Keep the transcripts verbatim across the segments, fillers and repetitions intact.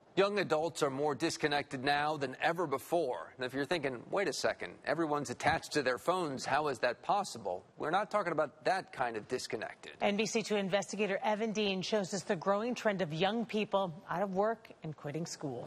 Young adults are more disconnected now than ever before. And if you're thinking, wait a second, everyone's attached to their phones, how is that possible? We're not talking about that kind of disconnected. N B C two investigator Evan Dean shows us the growing trend of young people out of work and quitting school.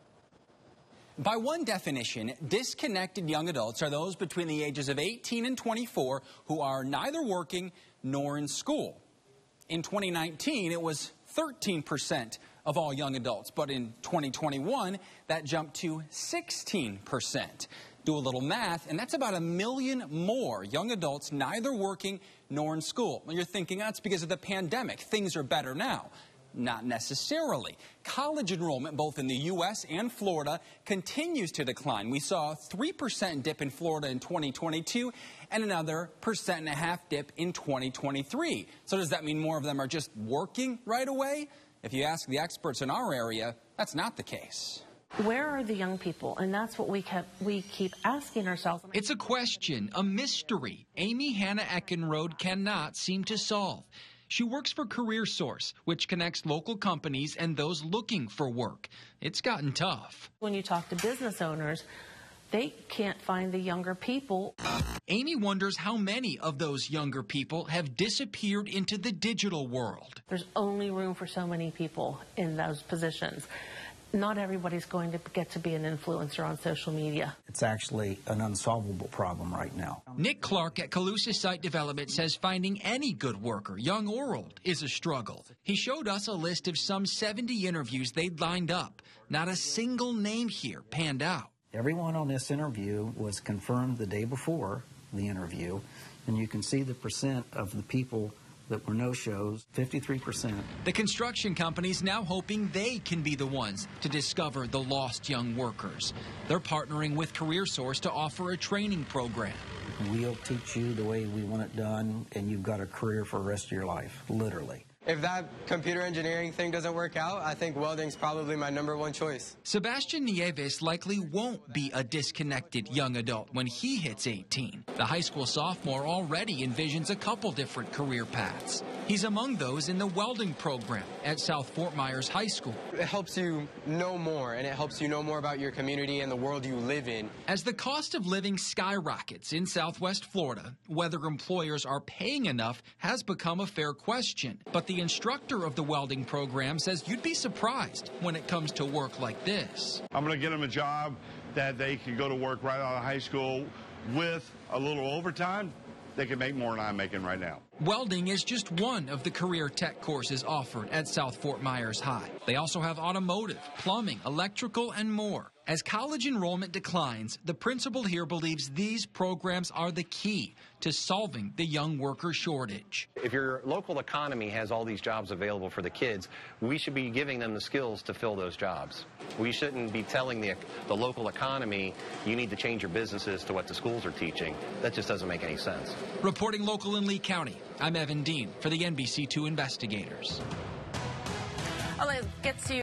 By one definition, disconnected young adults are those between the ages of eighteen and twenty-four who are neither working nor in school. In twenty nineteen, it was thirteen percent of all young adults, but in twenty twenty-one, that jumped to sixteen percent. Do a little math, and that's about a million more young adults neither working nor in school. Well, you're thinking that's because of the pandemic. Things are better now. Not necessarily. College enrollment, both in the U S and Florida, continues to decline. We saw a three percent dip in Florida in twenty twenty-two and another percent and a half dip in twenty twenty-three. So does that mean more of them are just working right away? If you ask the experts in our area, that's not the case. Where are the young people? And that's what we kept, we keep asking ourselves. It's a question, a mystery Amy Hannah Eckenrode cannot seem to solve. She works for CareerSource, which connects local companies and those looking for work. It's gotten tough. When you talk to business owners, they can't find the younger people. Amy wonders how many of those younger people have disappeared into the digital world. There's only room for so many people in those positions. Not everybody's going to get to be an influencer on social media. It's actually an unsolvable problem right now. Nick Clark at Calusa Site Development says finding any good worker, young or old, is a struggle. He showed us a list of some seventy interviews they'd lined up. Not a single name here panned out. Everyone on this interview was confirmed the day before the interview, and you can see the percent of the people that were no-shows, fifty-three percent. The construction company's now hoping they can be the ones to discover the lost young workers. They're partnering with CareerSource to offer a training program. We'll teach you the way we want it done, and you've got a career for the rest of your life, literally. If that computer engineering thing doesn't work out, I think welding's probably my number one choice. Sebastian Nieves likely won't be a disconnected young adult when he hits eighteen. The high school sophomore already envisions a couple different career paths. He's among those in the welding program at South Fort Myers High School. It helps you know more, and it helps you know more about your community and the world you live in. As the cost of living skyrockets in Southwest Florida, whether employers are paying enough has become a fair question. But the instructor of the welding program says you'd be surprised when it comes to work like this. I'm going to get them a job that they can go to work right out of high school with a little overtime. They can make more than I'm making right now. Welding is just one of the career tech courses offered at South Fort Myers High. They also have automotive, plumbing, electrical, and more. As college enrollment declines, the principal here believes these programs are the key to solving the young worker shortage. If your local economy has all these jobs available for the kids, we should be giving them the skills to fill those jobs. We shouldn't be telling the, the local economy, you need to change your businesses to what the schools are teaching. That just doesn't make any sense. Reporting local in Lee County, I'm Evan Dean for the N B C two Investigators. Well, it gets to